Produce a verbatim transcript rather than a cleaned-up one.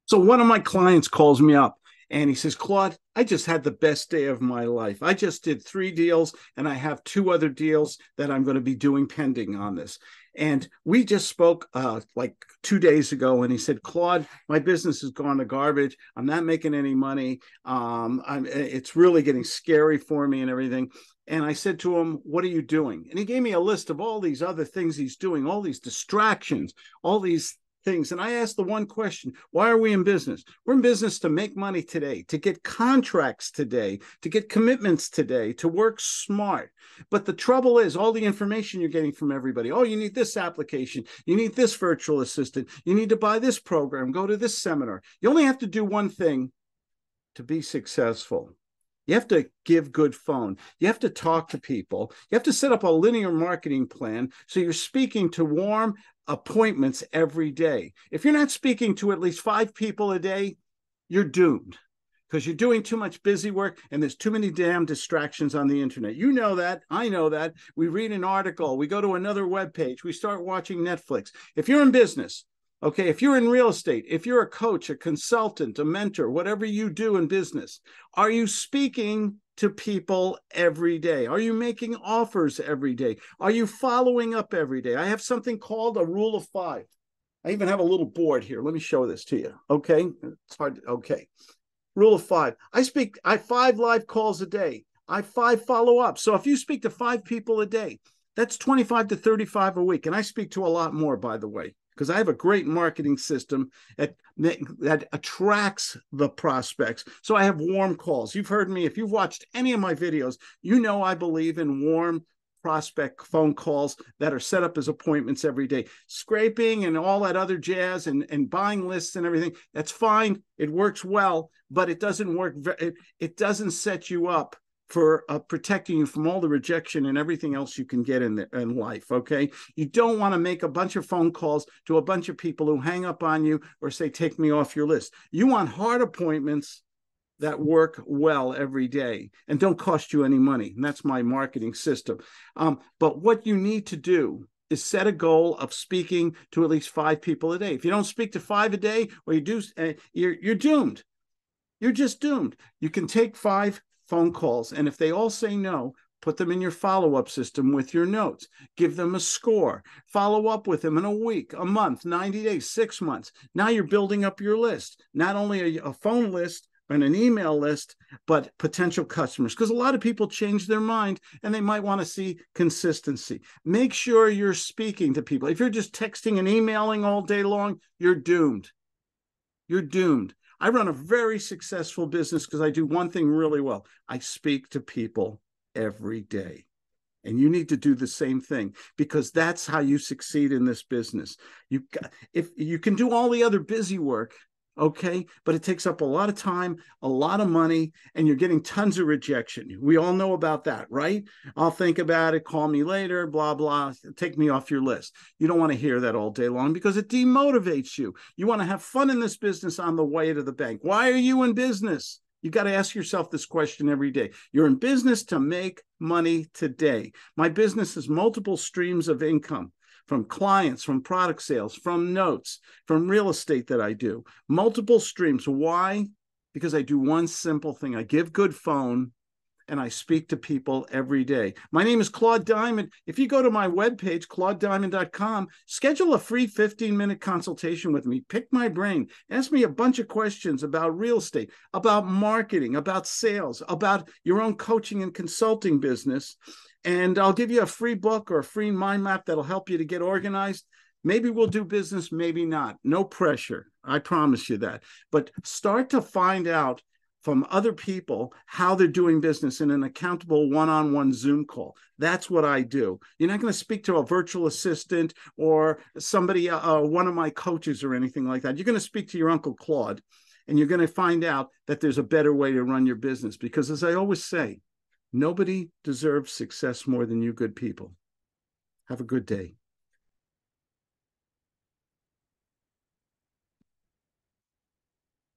So one of my clients calls me up and he says, Claude, I just had the best day of my life. I just did three deals and I have two other deals that I'm going to be doing pending on this. And we just spoke uh, like two days ago, and he said, Claude, my business has gone to garbage. I'm not making any money. Um, I'm, it's really getting scary for me and everything. And I said to him, what are you doing? And he gave me a list of all these other things he's doing, all these distractions, all these things. And I asked the one question, why are we in business? We're in business to make money today, to get contracts today, to get commitments today, to work smart. But the trouble is all the information you're getting from everybody. Oh, you need this application. You need this virtual assistant. You need to buy this program, go to this seminar. You only have to do one thing to be successful. You have to give good phone. You have to talk to people. You have to set up a linear marketing plan so you're speaking to warm appointments every day. If you're not speaking to at least five people a day, you're doomed because you're doing too much busy work and there's too many damn distractions on the internet. You know that. I know that. We read an article. We go to another web page. We start watching Netflix. If you're in business, okay, if you're in real estate, if you're a coach, a consultant, a mentor, whatever you do in business, are you speaking to people every day? Are you making offers every day? Are you following up every day? I have something called a rule of five. I even have a little board here. Let me show this to you. Okay. It's hard. To, okay. Rule of five. I speak, I have five live calls a day. I have five follow-ups. So if you speak to five people a day, that's twenty-five to thirty-five a week. And I speak to a lot more, by the way, because I have a great marketing system that, that attracts the prospects. So I have warm calls. You've heard me. If you've watched any of my videos, you know I believe in warm prospect phone calls that are set up as appointments every day. Scraping and all that other jazz and, and buying lists and everything, that's fine. It works well, but it doesn't work. It, it doesn't set you up for uh, protecting you from all the rejection and everything else you can get in, the, in life, okay? You don't want to make a bunch of phone calls to a bunch of people who hang up on you or say, take me off your list. You want hard appointments that work well every day and don't cost you any money. And that's my marketing system. Um, but what you need to do is set a goal of speaking to at least five people a day. If you don't speak to five a day, or you do, uh, you're, you're doomed. You're just doomed. You can take five phone calls, and if they all say no, put them in your follow-up system with your notes. Give them a score. Follow up with them in a week, a month, ninety days, six months. Now you're building up your list, not only a, a phone list and an email list, but potential customers, because a lot of people change their mind and they might want to see consistency. Make sure you're speaking to people. If you're just texting and emailing all day long, you're doomed. You're doomed. I run a very successful business because I do one thing really well. I speak to people every day. And you need to do the same thing because that's how you succeed in this business. You, if you can do all the other busy work, okay, but it takes up a lot of time, a lot of money, and you're getting tons of rejection. We all know about that, right? I'll think about it, call me later, blah, blah, take me off your list. You don't want to hear that all day long because it demotivates you. You want to have fun in this business on the way to the bank. Why are you in business? You got to ask yourself this question every day. You're in business to make money today. My business has multiple streams of income. From clients, from product sales, from notes, from real estate that I do. Multiple streams. Why? Because I do one simple thing. I give good phone and I speak to people every day. My name is Claude Diamond. If you go to my webpage, claude diamond dot com, schedule a free fifteen minute consultation with me. Pick my brain. Ask me a bunch of questions about real estate, about marketing, about sales, about your own coaching and consulting business. And I'll give you a free book or a free mind map that'll help you to get organized. Maybe we'll do business, maybe not. No pressure. I promise you that. But start to find out from other people how they're doing business in an accountable one-on-one Zoom call. That's what I do. You're not going to speak to a virtual assistant or somebody, uh, one of my coaches or anything like that. You're going to speak to your Uncle Claude, and you're going to find out that there's a better way to run your business. Because as I always say, nobody deserves success more than you good people. Have a good day.